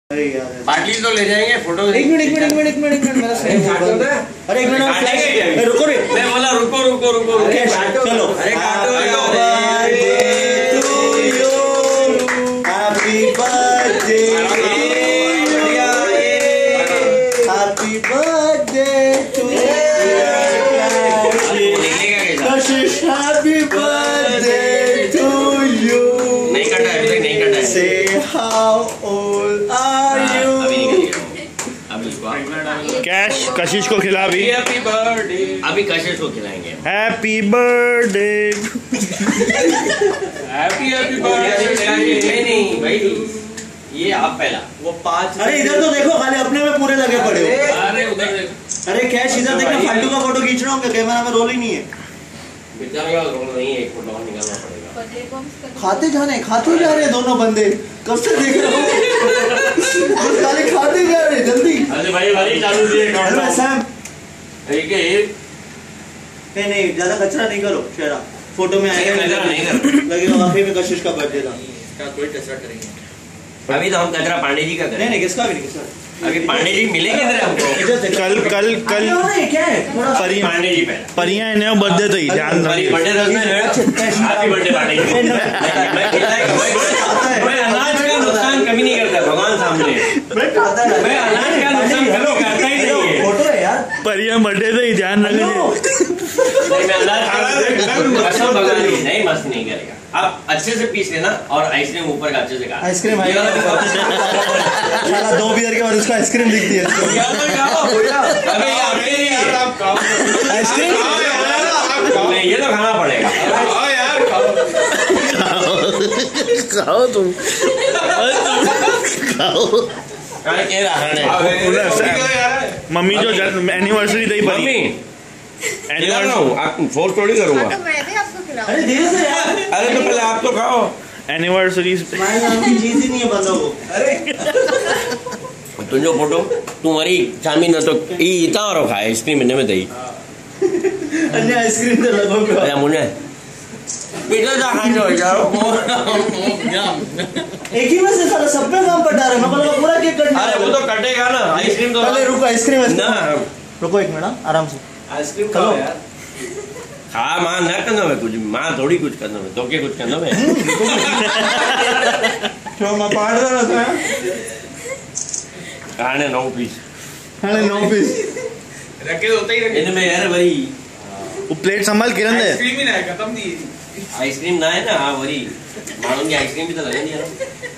Party तो ले जाएंगे फोटो। एक मिनट मेरा सही अरे एक मिनट रुको रे। मैं बोला रुको चलो अरे काटो happy birthday to Kashish happy birthday to you. नहीं कटा है, नहीं कटा है। से हाउ ओल्ड आर यू। कैश कशिश को खिला भी। Happy birthday. अभी कशिश को खिलाएंगे। Happy birthday. Happy birthday. नहीं भाई ये आप पहला वो 5। अरे इधर तो देखो, खाली अपने में पूरे लगे पड़े हो। अरे उधर देखो। अरे कैश इधर देखो, फालतू का फोटो खींच रहा हूँ, कैमरा में रोल ही नहीं है। बेचारे का रोल नहीं है, एक फोटो और निकालना पड़ेगा। खाते जा रहे दोनों बंदे, कब से देख रहा हूँ। बस खाली खाते जा रहे जल्दी। अरे भाई चालू दिए हेलो सैम। ठीक है नहीं ज्यादा कचरा नहीं करो, शेरा फोटो में आएगा लगेगा वाकई में कशिश का बर्थडे था। इसका कोई कचरा करेंगे अभी तो हम कचरा पांडे जी का करें। नहीं किसका भी नहीं, किसका अभी पांडे जी मिलेंगे इधर हमको। कल क्या है थोड़ा परी पांडे जी पहले परियां इन्हें बर्थडे तो ही ध्यान रखिए। Birthday happy birthday Pandey ji. मैं अनाज का नुकसान कभी नहीं करता भगवान सामने। मैं अनाज का नुकसान करता ही नहीं है। फोटो है यार, परियां बर्थडे तो ही ध्यान रखिए। नहीं मैं अनाज नहीं मस्त नहीं करेगा। आप अच्छे से पीस लेना और आइसक्रीम ऊपर का अच्छे से खा। आइसक्रीम आएगा साला 2 बियर के बाद उसको आइसक्रीम दिखती है। आइसक्रीम ये तो खाना पड़ेगा। खाओ तुम खाओ। मम्मी जो एनिवर्सरी दी मम्मी एनिवर्सरी फोर्स थोड़ी करूंगा। अरे धीरे से यार। अरे तो पहले आप तो खाओ। एनिवर्सरी स्माइल नाम की चीज ही नहीं है बंदा वो। अरे तुझो फोटो तू मरी चामी न तो ई इता और खा आइसक्रीम इनमें दई। अन्य आइसक्रीम तो लगो अरे मुन्ने पिज्जा जा खा जो यार। एक ही में से सारा सब पे काम पटा रहे हैं। मतलब पूरा केक कटना है। अरे वो तो कटेगा ना आइसक्रीम तो। पहले रुको आइसक्रीम ना रुको एक मिनट आराम से। आइसक्रीम खाओ यार। हाँ मां न कंदो में कुछ मां थोड़ी कुछ कंदो में तो के कुछ कंदो में छो मां पाड़ रहा था खाने 9 पीस रखे होते ही रखे इनमें यार भाई वो प्लेट संभाल किरण दे। आइसक्रीम ही ना है खत्म नहीं। आइसक्रीम ना है ना। हाँ वही मानो की आइसक्रीम भी तो लगे नहीं यार।